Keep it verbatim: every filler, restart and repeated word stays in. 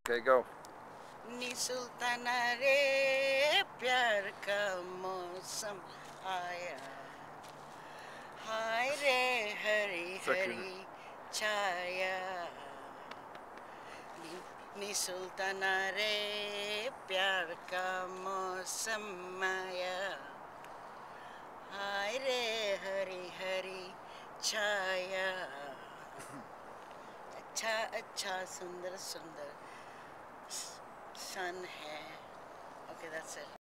Okay, go. नी सुल्ताना रे प्यार का मौसम आया, हाय रे हरी हरी छाया। नी, नी सुल्ताना रे प्यार का मौसम आया, हाय रे हरी हरी छाया। अच्छा अच्छा सुंदर सुंदर सन है। Okay, that's it.